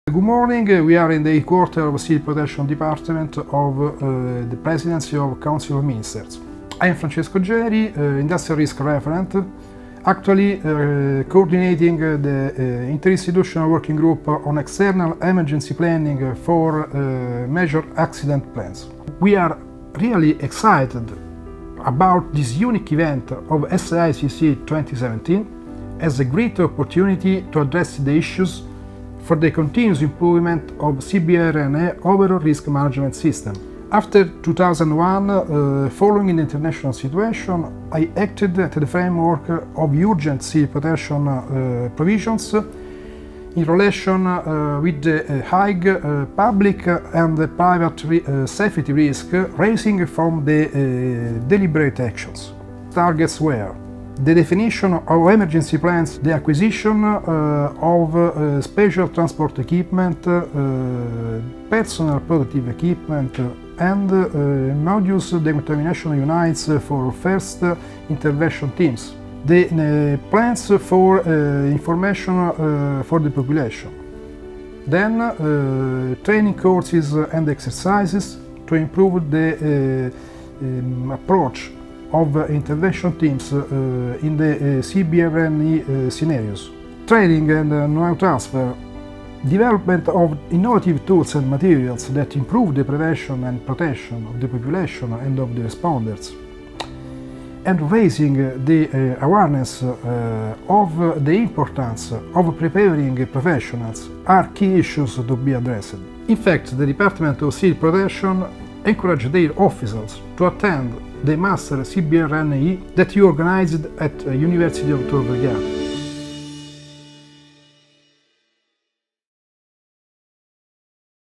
Good morning, we are in the headquarters of Civil Protection Department of the Presidency of Council of Ministers. I am Francesco Geri, Industrial Risk Referent, actually coordinating the Interinstitutional Working Group on External Emergency Planning for Major Accident Plans. We are really excited about this unique event of SAICC 2017 as a great opportunity to address the issues for the continuous improvement of CBRNE overall risk management system. After 2001, following the international situation, I acted at the framework of urgent civil protection provisions in relation with the high public and private safety risk raising from the deliberate actions. Targets were the definition of emergency plans, the acquisition of special transport equipment, personal protective equipment, and modus decontamination units for first intervention teams, the plans for information for the population, then training courses and exercises to improve the approach of intervention teams in the CBRNE scenarios. Training and know-how transfer, development of innovative tools and materials that improve the prevention and protection of the population and of the responders, and raising the awareness of the importance of preparing professionals are key issues to be addressed. In fact, the Department of Civil Protection encouraged their officers to attend the Master CBRNE that you organized at University of Tor Vergata.